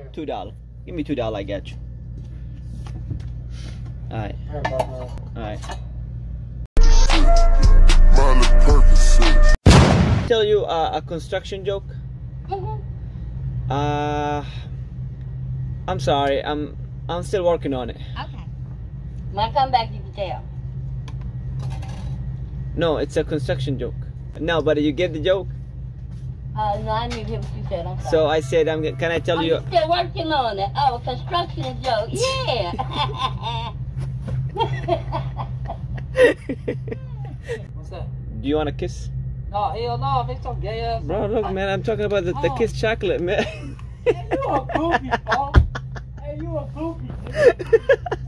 $2. Give me $2, I got you. Alright. Alright. Tell you a construction joke. I'm sorry. I'm still working on it. Okay. When I come back, you can tell. No, it's a construction joke. No, but you get the joke? No, I didn't hear what you said. I'm sorry. So I said, can I tell you? You're still working on it. Oh, a construction joke. Yeah. What's that? Do you want a kiss? No, hell no, they some gay ass. Bro, look, man, I'm talking about the kiss chocolate, man. Hey, you a goofy, bro. Hey, you a goofy.